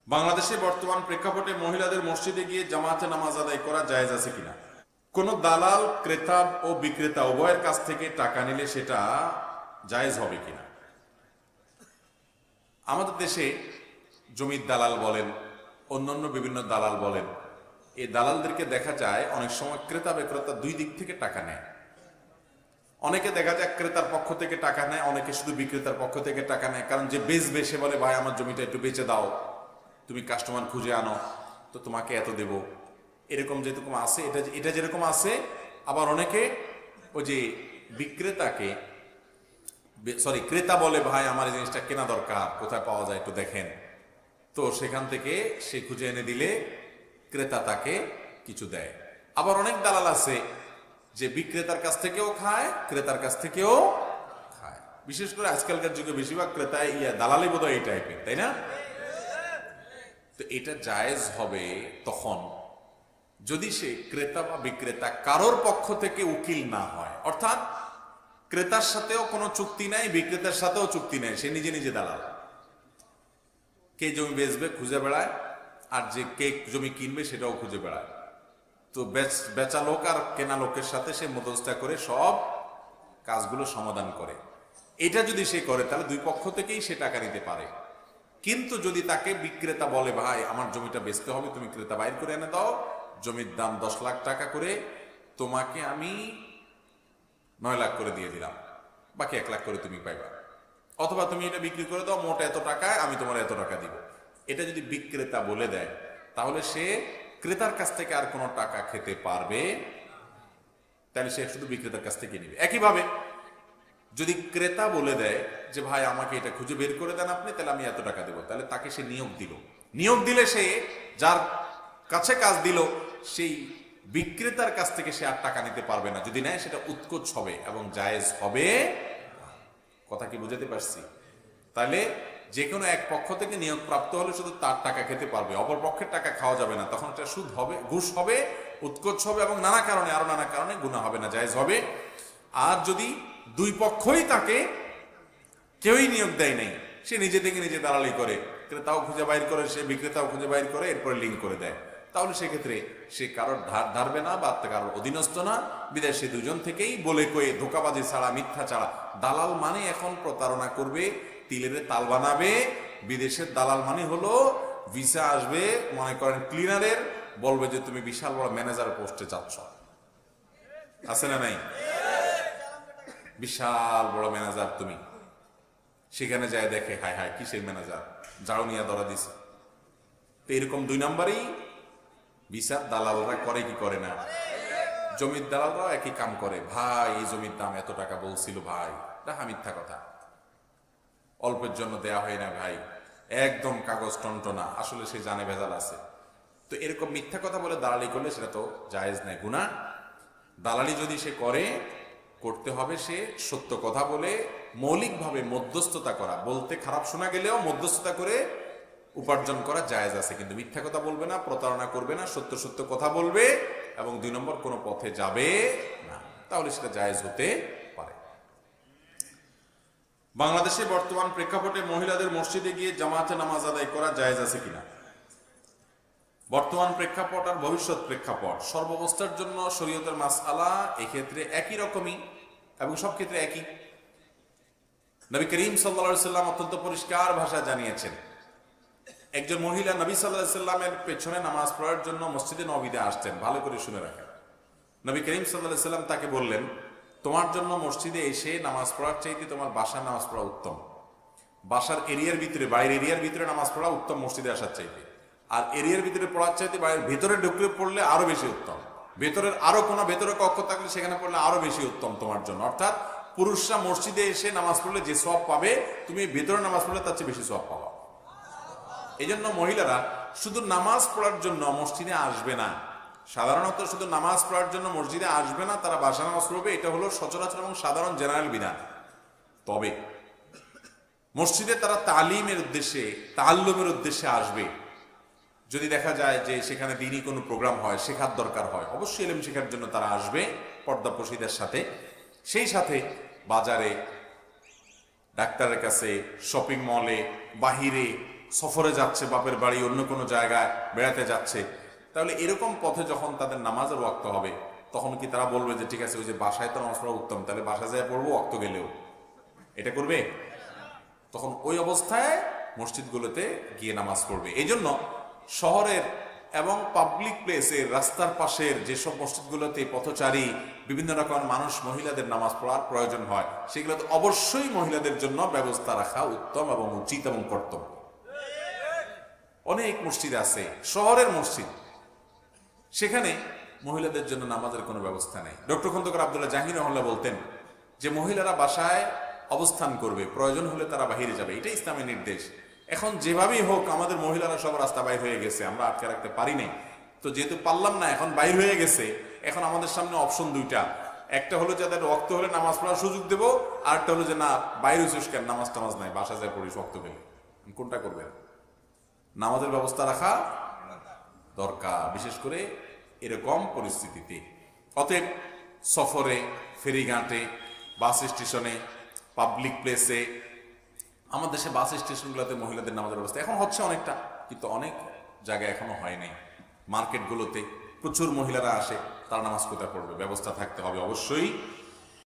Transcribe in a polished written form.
বাংলাদেশে বর্তমান প্রেক্ষাপটে মহিলাদের মসজিদে গিয়ে জামাতে নামাজ আদায় করা জায়েজ আছে কিনা? কোন দালাল ক্রেতা ও বিক্রেতা উভয়ের কাছ থেকে টাকা নিলে সেটা জায়েজ হবে কিনা? আমাদের দেশে জমির দালাল বলেন, অন্যান্য বিভিন্ন দালাল বলেন, এই দালালদেরকে দেখা যায় অনেক সময় ক্রেতা বিক্রেতা দুই দিক থেকে টাকা নেয়। অনেকে দেখা যায় ক্রেতার পক্ষ থেকে টাকা নেয়, অনেকে শুধু বিক্রেতার পক্ষ থেকে টাকা নেয়। কারণ যে বেচবে সে বলে, ভাই আমার জমিটা একটু বেচে দাও, তুমি কাস্টমার খুঁজে আনো, তো তোমাকে এত দেব। এরকম যেরকম আছে, এটা যেরকম আছে। আবার অনেকে ওই যে বিক্রেতাকে ক্রেতা বলে, ভাই আমার এই জিনিসটা কেনা দরকার, কোথায় পাওয়া যায় একটু দেখেন। তো সেখান থেকে সে খুঁজে এনে দিলে ক্রেতা তাকে কিছু দেয়। আবার অনেক দালাল আছে যে বিক্রেতার কাছ থেকেও খায়, ক্রেতার কাছ থেকেও খায়। বিশেষ করে আজকালকার যুগে বেশিরভাগ ক্রেতা দালালি বোধহয় এই টাইপের, তাই না? তো এটা জায়েজ হবে তখন যদি সে ক্রেতা বা বিক্রেতা কারোর পক্ষ থেকে উকিল না হয়। অর্থাৎ ক্রেতার সাথেও কোনো চুক্তি নাই, বিক্রেতার সাথেও চুক্তি নাই, সে নিজে নিজে দালাল। কে জমি বেচবে খুঁজে বেড়ায়, আর যে কে জমি কিনবে সেটাও খুঁজে বেড়ায়। তো বেচা লোক আর কেনা লোকের সাথে সে মধ্যস্থতা করে সব কাজগুলো সমাধান করে। এটা যদি সে করে তাহলে দুই পক্ষ থেকেই সে টাকা নিতে পারে। কিন্তু যদি তাকে বিক্রেতা বলে, ভাই আমার জমিটা বেচতে হবে, তুমি ক্রেতা বাইর করে এনে দাও, জমির দাম 10 লাখ টাকা করে, তোমাকে আমি 9 লাখ করে দিয়ে দিলাম, বাকি 1 লাখ করে তুমি পাইবা, অথবা তুমি এটা বিক্রি করে দাও, মোট এত টাকায় আমি তোমার এত টাকা দিব। এটা যদি বিক্রেতা বলে দেয় তাহলে সে ক্রেতার কাছ থেকে আর কোনো টাকা খেতে পারবে, তাহলে সে শুধু বিক্রেতার কাছ থেকে নিবে। একইভাবে যদি ক্রেতা বলে দেয় যে ভাই আমাকে এটা খুঁজে বের করে দেন আপনি, তাহলে আমি এত টাকা দেবো, তাহলে তাকে সে নিয়োগ দিলে সে যার কাছে কাজ দিল সেই বিক্রেতার কাছ থেকে সে আর টাকা নিতে পারবে না। যদি নেয় সেটা উৎকোচ হবে এবং জায়েজ হবে। কথা কি বুঝাতে পারছি? তাহলে যে কোনো এক পক্ষ থেকে নিয়োগ প্রাপ্ত হলে শুধু তার টাকা খেতে পারবে, অপর পক্ষের টাকা খাওয়া যাবে না। তখন এটা সুদ হবে, ঘুষ হবে, উৎকোচ হবে এবং নানা কারণে গুনাহ হবে না, জায়েজ হবে। আর যদি দুই পক্ষই তাকে কেউই নিয়োগ দেয় নাই, সে নিজে থেকে নিজে দালালি করে, ক্রেতাও খুঁজে বাইর করে, সে বিক্রেতাও খুঁজে বাইর করে, এরপরে লিঙ্ক করে দেয়, তাহলে সেক্ষেত্রে সে কারোর ধারবে না বা কারোর অধীনস্থ না। বিদেশে দুজন থেকেই বলে কয়ে, ধোকাবাজি ছাড়া, মিথ্যা ছাড়া। দালাল মানে এখন প্রতারণা করবে, তিলের তাল বানাবে। বিদেশের দালাল মানে হলো ভিসা আসবে, মনে করেন ক্লিনারের, বলবে যে তুমি বিশাল বড় ম্যানেজার পোস্টে যাচ্ছ, আছে না নাই? বিশাল বড় ম্যানেজার তুমি, সেখানে যায় দেখে হায় হায় কিসের ম্যানেজার, ঝাড়ু নিয়ে ধরা দিছে। তো এরকম 2 নম্বরই বিচার দালালরা করে কি করে না? জমির দালালরা একই কাম করে। ভাই এই জমির দাম এত টাকা বলছিল, ভাই দেখা মিথ্যা কথা, অল্পের জন্য দেয়া হয় না ভাই, একদম কাগজ টনটনা, আসলে সে জানে ভেজাল আছে। তো এরকম মিথ্যা কথা বলে দালালি করলে সেটা তো জায়েজ নাই, গুনাহ। দালালি যদি সে করতে হবে সে সত্য কথা বলে, মৌলিকভাবে মধ্যস্থতা করা, বলতে খারাপ শোনা গেলেও মধ্যস্থতা করে উপার্জন করা জায়েজ আছে। কিন্তু মিথ্যা কথা বলবে না, প্রতারণা করবে না, সত্য কথা বলবে এবং 2 নম্বর কোনো পথে যাবে না, তাহলে সেটা জায়েজ হতে পারে। বাংলাদেশে বর্তমান প্রেক্ষাপটে মহিলাদের মসজিদে গিয়ে জামাতে নামাজ আদায় করা জায়েজ আছে কিনা? বর্তমান প্রেক্ষাপট আর ভবিষ্যৎ প্রেক্ষাপট সর্বাবস্থার জন্য শরীয়তের মাসআলা এক্ষেত্রে একই রকমই এবং সব ক্ষেত্রে একই। নবী করিম সাল্লাল্লাহু আলাইহি সাল্লাম অত্যন্ত পরিষ্কার ভাষায় জানিয়েছেন, একজন মহিলা নবী সাল্লাল্লাহু আলাইহি সাল্লামের পেছনে নামাজ পড়ার জন্য মসজিদে নববীতে আসতেন। ভালো করে শুনে রাখেন, নবী করিম সাল্লাল্লাহু আলাইহি সাল্লাম তাকে বললেন, তোমার জন্য মসজিদে এসে নামাজ পড়ার চাইতে তোমার বাসার নামাজ পড়া উত্তম। বাসার এরিয়ার ভিতরে, বাইরের এরিয়ার ভিতরে নামাজ পড়া উত্তম মসজিদে আসার চাইতে। আর এরিয়ার ভিতরে পড়ার চাইতে বাইরের ভেতরে ঢুকলে পড়লে আরো বেশি উত্তম। ভেতরের আরো কোনো ভেতরে কক্ষ থাকলে সেখানে পড়লে আরো বেশি উত্তম তোমার জন্য। অর্থাৎ পুরুষরা মসজিদে এসে নামাজ পড়লে যে সওয়াব পাবে, তুমি ভেতরে নামাজ পড়লে তার চেয়ে বেশি সওয়াব পাবা। এই জন্য মহিলারা শুধু নামাজ পড়ার জন্য মসজিদে আসবে না, সাধারণত শুধু নামাজ পড়ার জন্য মসজিদে আসবে না, তারা বাসা নামাজ পড়বে, এটা হলো সচরাচর এবং সাধারণ জেনারেল বিধান। তবে মসজিদে তারা তালিমের উদ্দেশ্যে, তাআল্লুমের উদ্দেশ্যে আসবে। যদি দেখা যায় যে সেখানে দিনই কোনো প্রোগ্রাম হয়, শেখার দরকার হয়, অবশ্যই ইলম শেখার জন্য তারা আসবে পর্দাপোশীদের সাথে। সেই সাথে বাজারে, ডাক্তারের কাছে, শপিং মলে, বাহিরে সফরে যাচ্ছে, বাপের বাড়ি অন্য কোনো জায়গায় বেড়াতে যাচ্ছে, তাহলে এরকম পথে যখন তাদের নামাজের ওয়াক্ত হবে তখন কি তারা বলবে যে ঠিক আছে ওই যে বাসায় তো নামাজ পড়া উত্তম, তাহলে বাসায় যায় পড়বো ওয়াক্ত গেলেও? এটা করবে? তখন ওই অবস্থায় মসজিদগুলোতে গিয়ে নামাজ পড়বে। এই জন্য শহরের এবং পাবলিক প্লেসের রাস্তার পাশের যেসব মসজিদগুলোতে পথচারী বিভিন্ন রকম মানুষ মহিলাদের নামাজ পড়ার প্রয়োজন হয়, সেগুলোতে অবশ্যই মহিলাদের জন্য ব্যবস্থা রাখা উত্তম এবং উচিত এবং কর্তব্য। অনেক মসজিদ আছে, শহরের মসজিদ, সেখানে মহিলাদের জন্য নামাজের কোনো ব্যবস্থা নেই। ডক্টর খন্দকার আব্দুল্লাহ জাহির রহমাল্লাহ বলতেন যে মহিলারা বাসায় অবস্থান করবে, প্রয়োজন হলে তারা বাহিরে যাবে, এটা ইসলামের নির্দেশ। এখন যেভাবেই হোক আমাদের মহিলারা সব রাস্তা বাইর হয়ে গেছে, আমরা আটকে রাখতে পারি নাই, তো যেহেতু পারলাম না, এখন বাইর হয়ে গেছে, এখন আমাদের সামনে অপশন দুইটা। একটা হলো যাদের ওয়াক্ত হলে নামাজ পড়ার সুযোগ দেবো, আর একটা হলো যে না বাইরে হইছিস কেন, নামাজ টামাজ নাই, বাসা যায় পড়িস ওয়াক্ত পেলে। কোনটা করবেন? নামাজের ব্যবস্থা রাখা দরকার, বিশেষ করে এরকম পরিস্থিতিতে। অতএব সফরে, ফেরিঘাটে, বাস স্টেশনে, পাবলিক প্লেসে, আমার দেশে বাস স্টেশনগুলোতে মহিলাদের নামাজের ব্যবস্থা এখন হচ্ছে অনেকটা, কিন্তু অনেক জায়গায় এখনো হয় নাই। মার্কেটগুলোতে প্রচুর মহিলারা আসে, তারা নামাজ কোথায় পড়বে? ব্যবস্থা থাকতে হবে অবশ্যই